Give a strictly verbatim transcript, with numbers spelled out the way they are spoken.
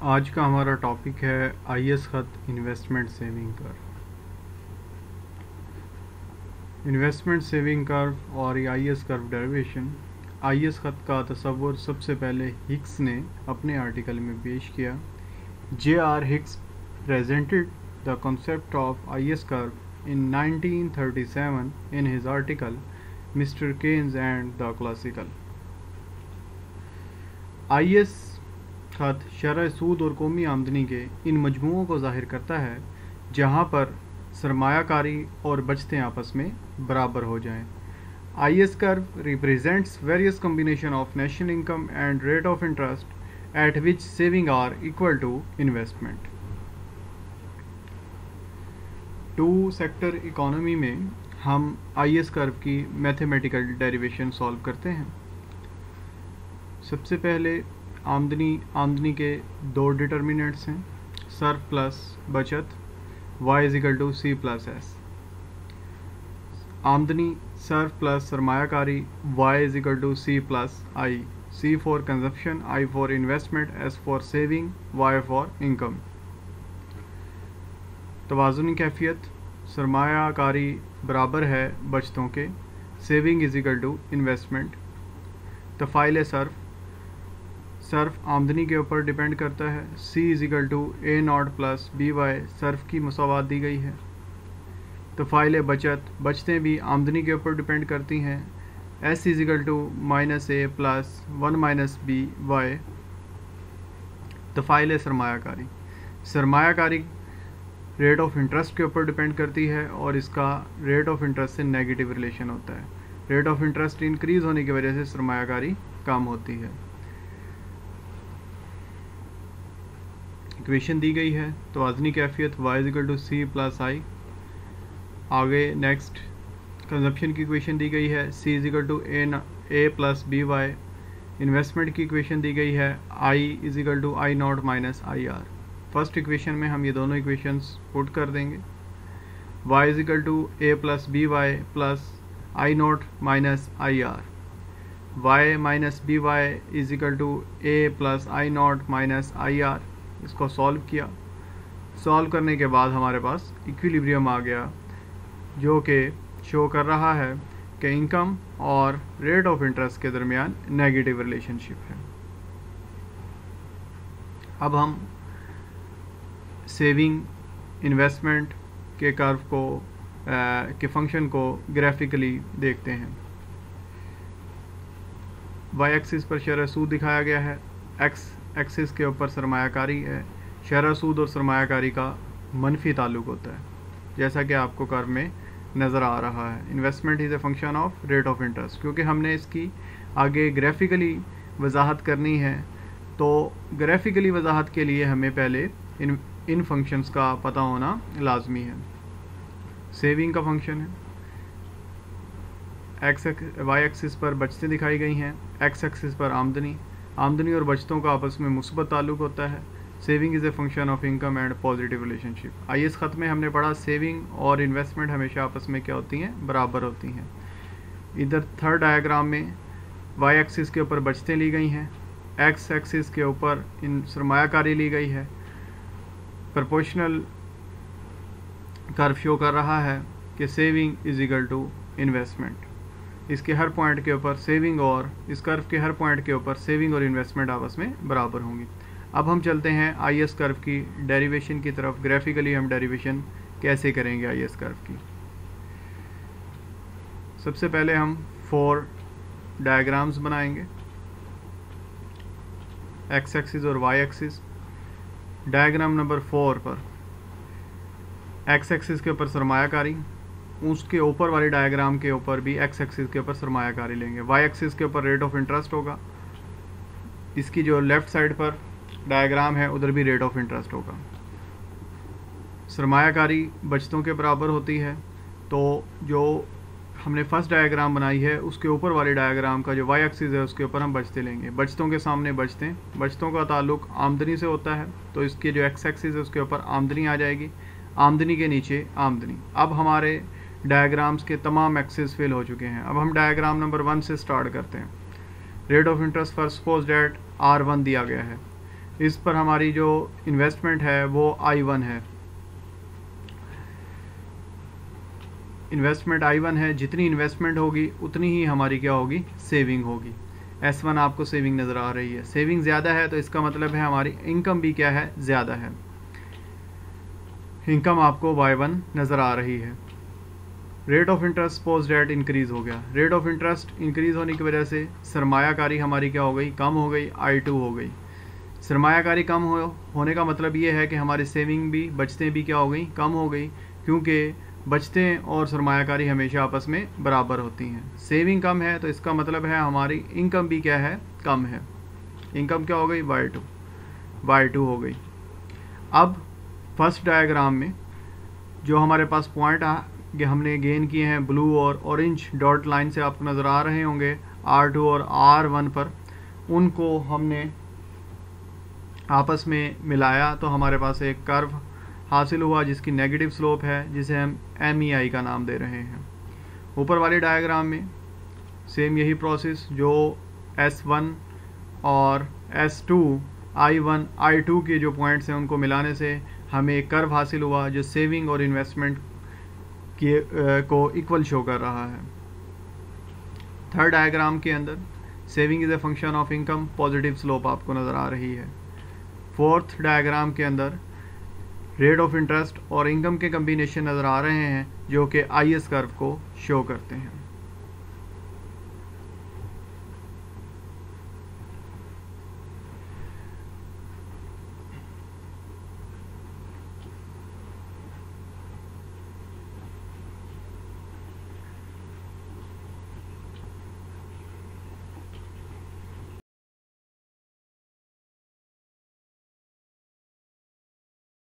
आज का हमारा टॉपिक है आई एस खत investment saving curve. Investment saving curve और ये I S curve derivation. I S खत का तस्वुर सबसे पहले हिक्स ने अपने आर्टिकल में पेश किया। J R Hicks presented the concept of I S curve in nineteen thirty seven in his article mister Keynes and the classical. I S खत शरह सूद और कौमी आमदनी के इन मजमुओं को ज़ाहिर करता है जहाँ पर सरमायाकारी और बचतें आपस में बराबर हो जाएं। I S curve represents various combination of national income and rate of interest at which saving are equal to investment. Two sector economy में हम आई एस कर्व की मैथमेटिकल डेरिवेशन सॉल्व करते हैं। सबसे पहले आमदनी आमदनी के दो डिटर्मिनेंट्स हैं, सर्फ प्लस बचत, y is equal to C plus S. आमदनी सर्फ प्लस सरमायाकारी, y is equal to C plus I. C for consumption, I for investment, S for saving, Y for income. तवाज़ुनी कैफियत, सरमायाकारी बराबर है बचतों के, saving is equal to investment. तफ़ाइल सर्फ, सर्फ आमदनी के ऊपर डिपेंड करता है, C is equal to A not plus B Y, सर्फ की मसावात दी गई है। तफ़ाइल बचत, बचतें भी आमदनी के ऊपर डिपेंड करती हैं, S is equal to minus A plus one minus B Y. तफ़ाइल सरमायाकारी, सरमायाकारी रेट ऑफ इंटरेस्ट के ऊपर डिपेंड करती है और इसका रेट ऑफ इंटरेस्ट से नेगेटिव रिलेशन होता है। रेट ऑफ इंटरेस्ट इंक्रीज़ होने की वजह से सरमायाकारी कम होती है। इक्वेशन दी गई है, तो वाजनी कैफियत y is equal to C plus I. आगे नेक्स्ट कंजप्शन की इक्वेशन दी गई है, c is equal to A A plus B Y. Investment की इक्वेशन दी गई है, i is equal to I not minus I R. First equation में हम ये दोनों इक्वेशंस पुट कर देंगे, y is equal to A plus B Y plus I not minus I R. Y minus B Y is equal to A plus I not minus I R. इसको solve किया, solve करने के बाद हमारे पास equilibrium आ गया जो कि show कर रहा है कि इनकम और रेट ऑफ इंटरेस्ट के दरमियान नेगेटिव रिलेशनशिप है। अब हम सेविंग इन्वेस्टमेंट के कर्व को आ, के फंक्शन को ग्राफिकली देखते हैं। वाई एक्सिस पर शरह सूद दिखाया गया है, एक्स एक्सिस के ऊपर सरमायाकारी है। शरह सूद और सरमायाकारी का मनफी ताल्लुक होता है जैसा कि आपको कर्व में नज़र आ रहा है। Investment is a function of rate of interest. क्योंकि हमने इसकी आगे ग्राफिकली वजाहत करनी है, तो ग्राफिकली वजाहत के लिए हमें पहले इन इन फंक्शंस का पता होना लाजमी है। सेविंग का फंक्शन है, एक्स वाई एक्सिस पर बचतें दिखाई गई हैं, एक्स एक्सिस पर आमदनी। आमदनी और बचतों का आपस में मुस्बत ताल्लुक होता है। Saving is a function of income and positive relationship. I S खत में हमने पढ़ा सेविंग और इन्वेस्टमेंट हमेशा आपस में क्या होती हैं, बराबर होती हैं। इधर थर्ड डायग्राम में वाई एक्सिस के ऊपर बचतें ली गई हैं, एक्स एक्सिस के ऊपर इन सरमायाकारी ली गई है। प्रोपोर्शनल कर्व शो कर रहा है कि saving is equal to investment. इसके हर पॉइंट के ऊपर सेविंग और इस कर्व के हर पॉइंट के ऊपर सेविंग और इन्वेस्टमेंट आपस में बराबर होंगी। अब हम चलते हैं आई एस कर्व की डेरिवेशन की तरफ। ग्राफिकली हम डेरिवेशन कैसे करेंगे आई एस कर्व की। सबसे पहले हम फोर डायग्राम्स बनाएंगे, एक्स एक्सिस और Y axis. Diagram number four पर एक्स एक्सिस के ऊपर सरमायाकारी, उसके ऊपर वाले डायग्राम के ऊपर भी एक्स एक्सिस के ऊपर सरमायाकारी लेंगे। वाई एक्सिस के ऊपर रेट ऑफ इंटरेस्ट होगा, इसकी जो लेफ़्ट साइड पर डायग्राम है उधर भी रेट ऑफ इंटरेस्ट होगा। सरमायाकारी बचतों के बराबर होती है, तो जो हमने फर्स्ट डायग्राम बनाई है उसके ऊपर वाले डायग्राम का जो वाई एक्सिस है उसके ऊपर हम बचतें लेंगे। बचतों के सामने बचतें, बचतों का ताल्लुक आमदनी से होता है, तो इसके जो एक्स एक्सिस है उसके ऊपर आमदनी आ जाएगी, आमदनी के नीचे आमदनी। अब हमारे डायग्राम्स के तमाम एक्सिस फिल हो चुके हैं। अब हम डायग्राम नंबर वन से स्टार्ट करते हैं। Rate of interest for suppose that R one दिया गया है। इस पर हमारी जो इन्वेस्टमेंट है वो आई वन है, इन्वेस्टमेंट आई वन है। जितनी इन्वेस्टमेंट होगी उतनी ही हमारी क्या होगी, सेविंग होगी। एस वन आपको सेविंग नज़र आ रही है, सेविंग ज़्यादा है तो इसका मतलब है हमारी इनकम भी क्या है, ज़्यादा है। इनकम आपको वाई वन नज़र आ रही है। Rate of interest post that increase हो गया, रेट ऑफ इंटरेस्ट इंक्रीज़ होने की वजह से सरमायाकारी हमारी क्या हो गई, कम हो गई, आई टू हो गई। सरमायाकारी कम हो होने का मतलब ये है कि हमारी सेविंग भी, बचतें भी क्या हो गई, कम हो गई, क्योंकि बचतें और सरमायाकारी हमेशा आपस में बराबर होती हैं। सेविंग कम है तो इसका मतलब है हमारी इनकम भी क्या है, कम है। इनकम क्या हो गई, वाई टू, वाई टू हो गई। अब फर्स्ट डायग्राम में जो हमारे पास पॉइंट हमने गेन किए हैं ब्लू और ऑरेंज डॉट लाइन से आपको नज़र आ रहे होंगे आर टू और आर वन पर, उनको हमने आपस में मिलाया तो हमारे पास एक कर्व हासिल हुआ जिसकी नेगेटिव स्लोप है, जिसे हम एम ई आई का नाम दे रहे हैं। ऊपर वाले डायग्राम में सेम यही प्रोसेस, जो एस वन और S two, I one, I two के जो पॉइंट्स हैं उनको मिलाने से हमें एक कर्व हासिल हुआ जो सेविंग और इन्वेस्टमेंट के को इक्वल शो कर रहा है। थर्ड डायग्राम के अंदर saving is a function of income, positive slope आपको नज़र आ रही है। फोर्थ डायग्राम के अंदर रेट ऑफ इंटरेस्ट और इनकम के कम्बिनेशन नज़र आ रहे हैं जो कि आई एस कर्व को शो करते हैं।